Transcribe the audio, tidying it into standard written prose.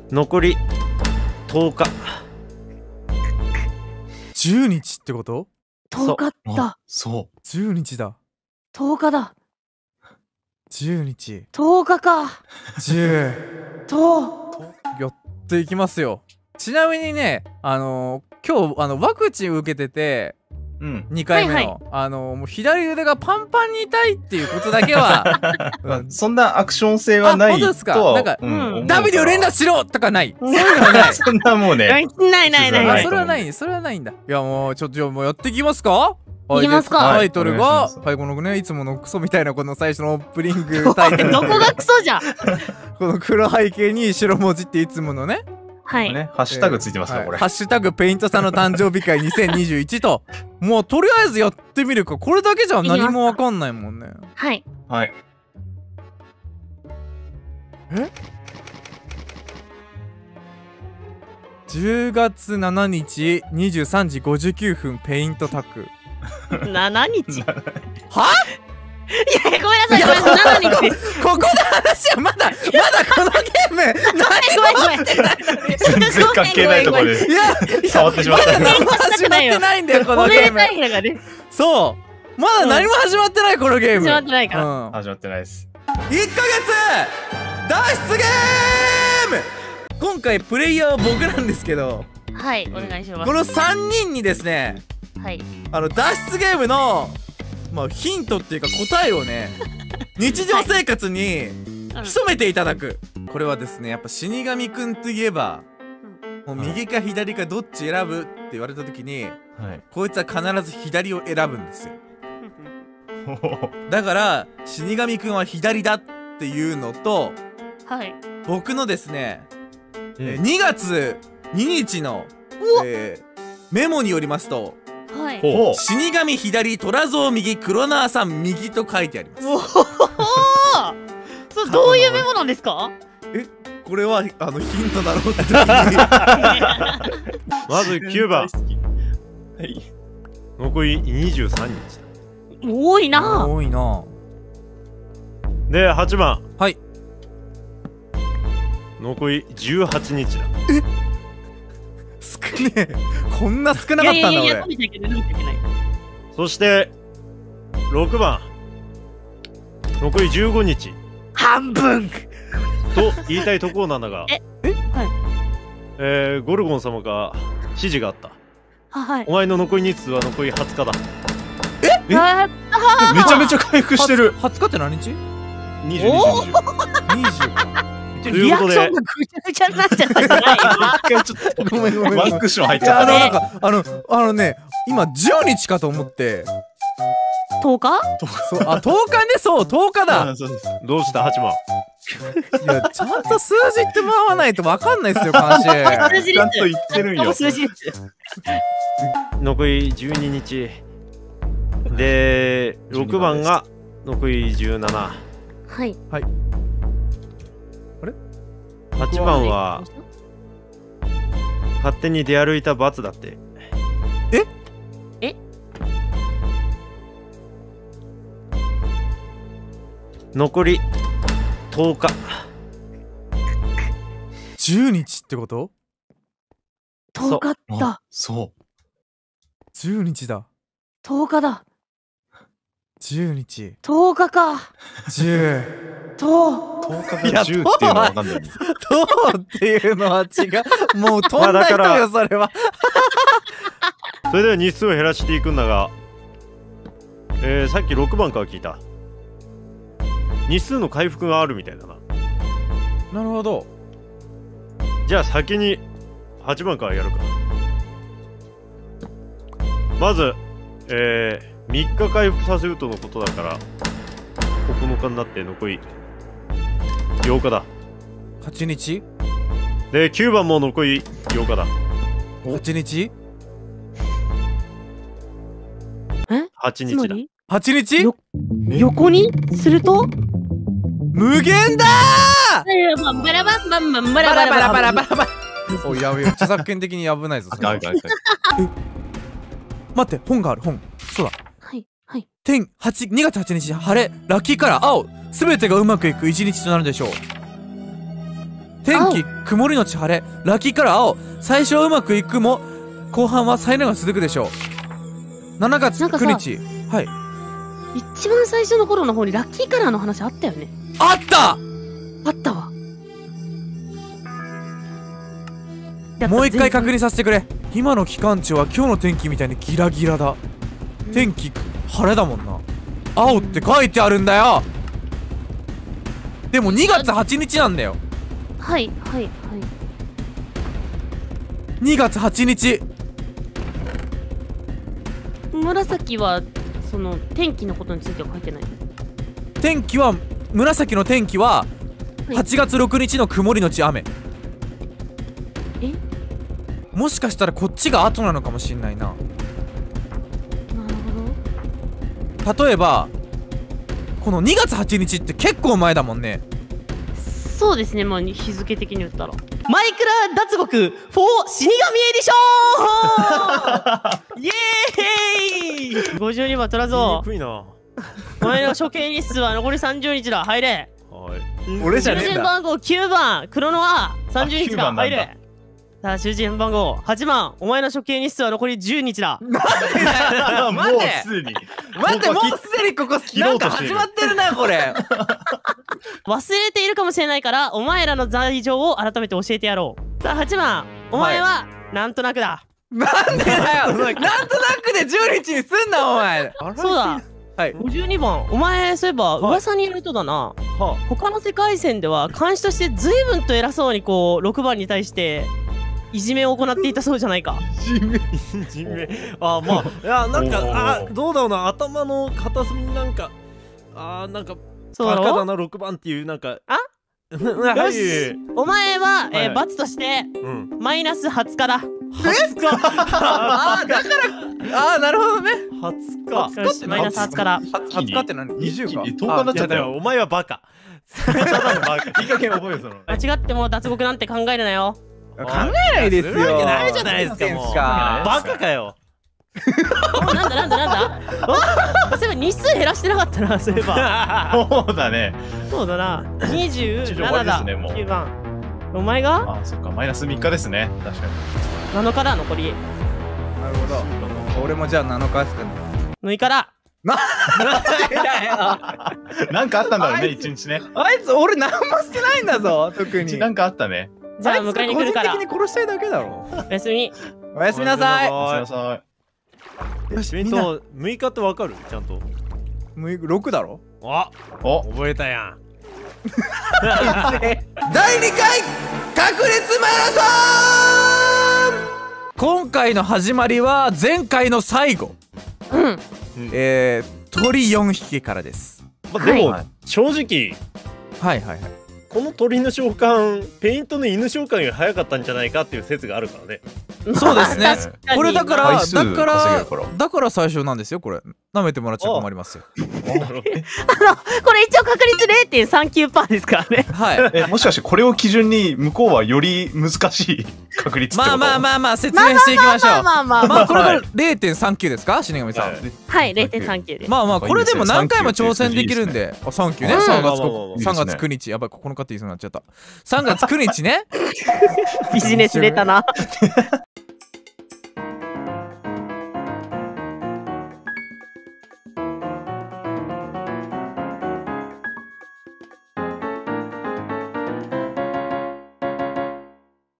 残り10日。 10日ってこと？ 10日だ。 そ 10日だ。 10日だ。 10日。 10日か。 10。やっていきますよ。ちなみにね、今日ワクチン受けてて、2回目の、もう左腕がパンパンに痛いっていうことだけは、 そんなアクション性はないとは。 本当ですか？なんか、W 連打しろとかない。そういうのはない。 そんなもうね。 ない。 それはない、それはないんだ。いやもうちょっともうやっていきますか？ いきますか。 タイトルが、このね、いつものクソみたいなこの最初のオープニングタイトル。 どこがクソじゃん。 この黒背景に白文字っていつものね。 はい。 ハッシュタグついてますか、これ。 ハッシュタグペイントさんの誕生日会2021と、もうとりあえずやってみるか。これだけじゃ何もわかんないもんね。 はい。 はい。 10月7日23時59分ペイントタク。 7日は？ いや、ごめんなさい、7日。 ここの話はまだこのゲームごめん。 全然関係ないところで触ってしまった。 何も始まってないんだよ、このゲーム。そう。まだ何も始まってない、このゲーム。 始まってないか。 始まってないです。 1ヶ月脱出ゲーム。今回プレイヤーは僕なんですけど、 はい、お願いします。 この3人にですね、 はい、 脱出ゲームのヒントっていうか答えをね、日常生活に潜めていただく。これはですね、やっぱ死神くんといえば、もう右か左かどっち選ぶって言われた時に、こいつは必ず左を選ぶんですよ。だから死神くんは左だっていうのと、僕のですね、2月2日のメモによりますと、死神左、虎蔵右、黒縄さん右と書いてあります。 それどういうメモなんですか？ これはヒントだろうって時にまず9番。残り23日だ。 多いな。 多いな。 で8番。 はい。 残り18日だ。 少ねえ。こんな少なかったんだ俺。 そして6番。残り15日。 半分と言いたいところなんだが、ゴルゴン様が指示があった。お前の残り日数は残り20日だ。 めちゃめちゃ回復してる。 20日って何日 ？20。 リアクションがぐちゃぐちゃになっちゃったじゃないごめんワンクッション入っちゃった。 なんかね、今10日かと思って。 10日 ？10日ね、そう、10日だ。 どうした8番。 いや、ちゃんと数字って回らないと分かんないっすよ、監視。 ちゃんと言ってるんよ。 残り12日で、6番が残り17。 はい。 あれ ？8番は勝手に出歩いた罰だって。残り10日。 10日ってこと？ 10日だ。 そう。 10日だ。 10日だ。 10日。 10日か。 10。 10日が10っていうのは分かんない。 10っていうのは違う。もう飛んだ人よ、それは。 それでは日数を減らしていくんだが、さっき6番から聞いた。日数の回復があるみたいだな。 なるほど。 じゃあ先に8番からやるか。まず、3日回復させるとのことだから9日になって残り8日だ。 8日で9番も残り8日だ。 8日 8日だ。 8日横にすると無限だー。バラバンバンバンババララバラバラバラバラ。おい、やべえ、著作権的に危ないぞ。待って、本がある、本。そうだ。 はいはい。 2月8日晴れ、ラッキーカラー青、すべてがうまくいく一日となるでしょう。 天気曇りのち晴れ、ラッキーカラー青。最初はうまくいくも後半は災難が続くでしょう。7月9日。はい。 一番最初の頃の方にラッキーカラーの話あったよね。 あったあったわ。 もう一回確認させてくれ。今の期間中は今日の天気みたいにギラギラだ。天気晴れだもんな。青って書いてあるんだよ。でも2月8日なんだよ。 はいはいはい。 2月8日。 紫はその天気のことについては書いてない。 天気は紫の天気は8月6日の曇りのち雨。 え、 もしかしたらこっちが後なのかもしんないな。 なるほど。 例えばこの2月8日って結構前だもんね。 そうですね、まあ日付的に言ったらマイクラ脱獄4死神エディションイエーイ52番取らぞ。 低いな。 お前の処刑日数は残り30日だ。入れ。 はい。 俺じゃねえんだ。 囚人番号9番クロノは30日だ。入れ。さあ囚人番号8番、お前の処刑日数は残り10日だ。 もうすでに。 待って、もうすでにここなんか始まってるなこれ。 忘れているかもしれないからお前らの罪状を改めて教えてやろう。さあ8番、お前はなんとなくだ。 なんでだよ。なんとなくで10日にすんなお前。 そうだ。 はい。 52番、お前そういえば噂によるとだな、他の世界線では監視として随分と偉そうにこう6番に対していじめを行っていたそうじゃないか。 いじめ。あ、まあ、いや、なんか、どうだろうな、頭の片隅になんか、なんか、 そうだろ。 バカだな、6番っていう、なんか、 あよし、お前は、 はい罰として、 うん。 マイナス20日だ。 ああだから、ああなるほどね。 20日。 よし、マイナス20日だ。 20日って何？20か。 10日になっちゃったよ。 お前はバカ。ただのバカ。いい加減覚えよ、その。 間違っても脱獄なんて考えるなよ。 考えないですよ。 するわけないじゃないですか、もう。バカかよ。 なんだそういえば日数減らしてなかったな、そういえば。 そうだね。 そうだな、27 終わりでだ。 すねもう 9番。お前があ、そっか、マイナス3日ですね。確かに。 7日だ、残り。 なるほど。俺もじゃあ7日ですかね。 6日だ。 なんかあったんだろうね、1日ね。 あいつ俺何もしてないんだぞ、特に。 なんかあったね。 じゃあ迎えに来るから。 個人的に殺したいだけだろ。 おやすみ。 おやすみなさい。 おやすみなさい。 よし、みんな 6日ってわかる？ちゃんと。 6だろ。 あ、 お、 覚えたやん。 第2回確率マラソン。今回の始まりは前回の最後。 うん。 鳥4匹からです。 まあ、でも、正直、 はいはいはい。 この鳥の召喚、ペイントの犬召喚より早かったんじゃないかっていう説があるからね。 そうですね。 確かにこれだから回数稼げるからだから最初なんですよこれ。舐めてもらっちゃ困りますよ。 これ一応確率 0.39% ですからね。 はい。 もしかしてこれを基準に向こうはより難しい確率ってこと？ まあ説明していきましょう。 まあまあこれが 0.39 ですか、死神さん。 はい、0.39です。 まあこれでも何回も挑戦できるんで。あ、サンキューね。 うん 3月9日。やばい、ここの方言いそうになっちゃった。3月9日ね。 ビジネス出たな。